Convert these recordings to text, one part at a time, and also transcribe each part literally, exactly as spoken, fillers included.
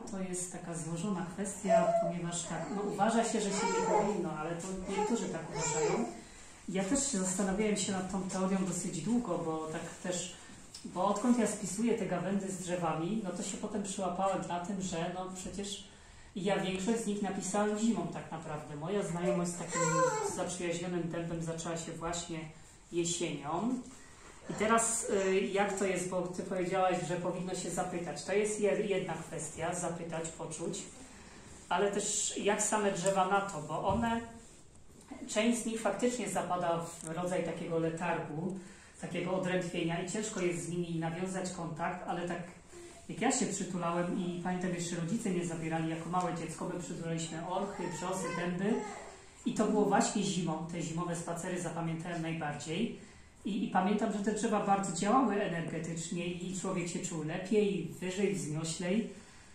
to jest taka złożona kwestia, ponieważ tak, no uważa się, że się nie powinno, ale to niektórzy tak uważają. Ja też zastanawiałem się nad tą teorią dosyć długo, bo tak też, bo odkąd ja spisuję te gawędy z drzewami, no to się potem przyłapałem na tym, że no przecież ja większość z nich napisałem zimą tak naprawdę. Moja znajomość z takim zaprzyjaźnionym dębem zaczęła się właśnie jesienią. I teraz jak to jest, bo Ty powiedziałaś, że powinno się zapytać. To jest jedna kwestia, zapytać, poczuć, ale też jak same drzewa na to, bo one, część z nich faktycznie zapada w rodzaj takiego letargu, takiego odrętwienia i ciężko jest z nimi nawiązać kontakt, ale tak jak ja się przytulałem i pamiętam jeszcze rodzice mnie zabierali jako małe dziecko, my przytulaliśmy orchy, brzosy, dęby i to było właśnie zimą, te zimowe spacery zapamiętałem najbardziej. I, I pamiętam, że te drzewa bardzo działały energetycznie i człowiek się czuł lepiej, wyżej, wznioślej.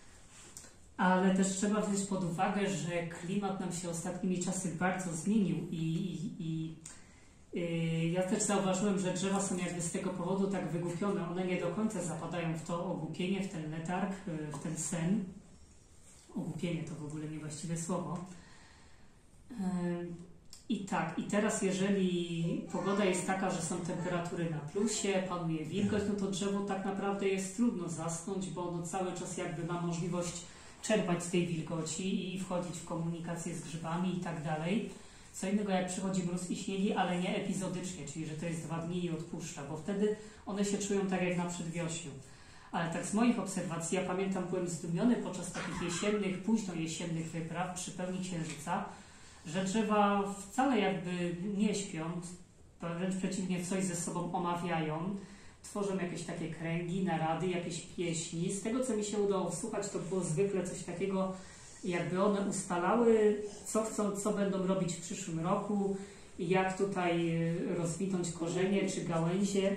Ale też trzeba wziąć pod uwagę, że klimat nam się ostatnimi czasy bardzo zmienił i, i, i yy, ja też zauważyłem, że drzewa są jakby z tego powodu tak wygłupione. One nie do końca zapadają w to ogłupienie, w ten letarg, w ten sen. Ogłupienie to w ogóle niewłaściwe słowo. Yy. I tak, i teraz jeżeli pogoda jest taka, że są temperatury na plusie, panuje wilgoć, no to drzewo tak naprawdę jest trudno zasnąć, bo ono cały czas jakby ma możliwość czerpać z tej wilgoci i wchodzić w komunikację z grzybami i tak dalej. Co innego jak przychodzi mróz i śniegi, ale nie epizodycznie, czyli że to jest dwa dni i odpuszcza, bo wtedy one się czują tak jak na przedwiośniu. Ale tak z moich obserwacji, ja pamiętam, byłem zdumiony podczas takich jesiennych, późno jesiennych wypraw przy pełni księżyca, że drzewa wcale jakby nie śpią, wręcz przeciwnie, coś ze sobą omawiają, tworzą jakieś takie kręgi, narady, jakieś pieśni. Z tego, co mi się udało wsłuchać, to było zwykle coś takiego, jakby one ustalały, co chcą, co będą robić w przyszłym roku, jak tutaj rozwinąć korzenie czy gałęzie,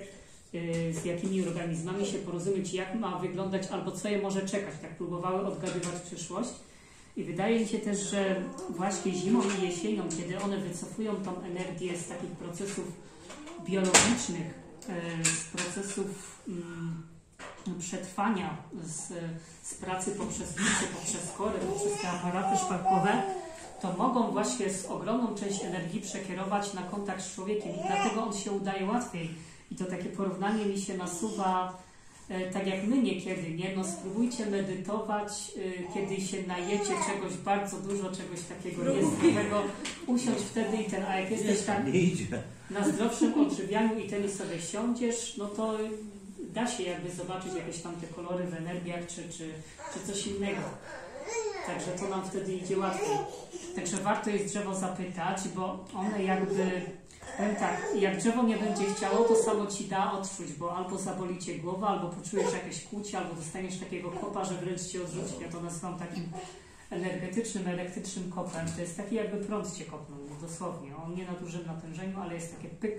z jakimi organizmami się porozumieć, jak ma wyglądać albo co je może czekać. Tak próbowały odgadywać przyszłość. I wydaje mi się też, że właśnie zimą i jesienią, kiedy one wycofują tą energię z takich procesów biologicznych, z procesów przetrwania, z, z pracy poprzez liście, poprzez kory, poprzez te aparaty szparkowe, to mogą właśnie z ogromną część energii przekierować na kontakt z człowiekiem i dlatego on się udaje łatwiej. I to takie porównanie mi się nasuwa, tak jak my niekiedy, nie? No spróbujcie medytować, y, kiedy się najecie czegoś bardzo dużo, czegoś takiego niezdrowego, usiądź wtedy i ten, a jak jesteś tak na zdrowszym odżywianiu i ten sobie siądziesz, no to da się jakby zobaczyć jakieś tam te kolory w energiach, czy, czy, czy coś innego. Także to nam wtedy idzie łatwiej. Także warto jest drzewo zapytać, bo one jakby, powiem tak, jak drzewo nie będzie chciało, to samo ci da odczuć, bo albo zaboli cię głowa, albo poczujesz jakieś kłucie, albo dostaniesz takiego kopa, że wręcz cię odrzuci. Ja to nazywam takim energetycznym, elektrycznym kopem. To jest taki jakby prąd cię kopnął, dosłownie. On nie na dużym natężeniu, ale jest takie pyk.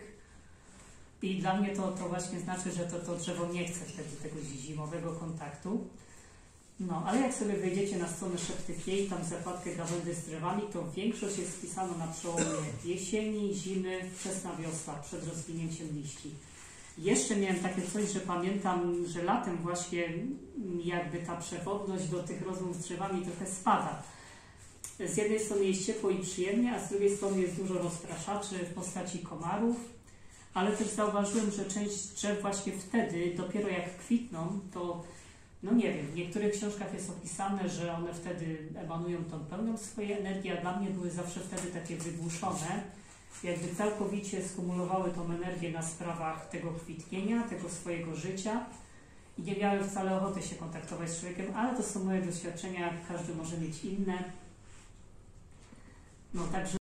I dla mnie to, to właśnie znaczy, że to, to drzewo nie chce wtedy tego zimowego kontaktu. No, ale jak sobie wejdziecie na stronę Szeptykiej, tam zakładkę gawędy z drzewami, to większość jest wpisana na przełomie jesieni, zimy, wczesna wiosna, przed rozwinięciem liści. Jeszcze miałem takie coś, że pamiętam, że latem właśnie jakby ta przewodność do tych rozmów z drzewami trochę spada. Z jednej strony jest ciepło i przyjemnie, a z drugiej strony jest dużo rozpraszaczy w postaci komarów, ale też zauważyłem, że część drzew właśnie wtedy, dopiero jak kwitną, to no nie wiem, w niektórych książkach jest opisane, że one wtedy emanują tą pełnią swojej energii, a dla mnie były zawsze wtedy takie wygłuszone, jakby całkowicie skumulowały tą energię na sprawach tego kwitnienia, tego swojego życia i nie miały wcale ochoty się kontaktować z człowiekiem, ale to są moje doświadczenia, każdy może mieć inne. No także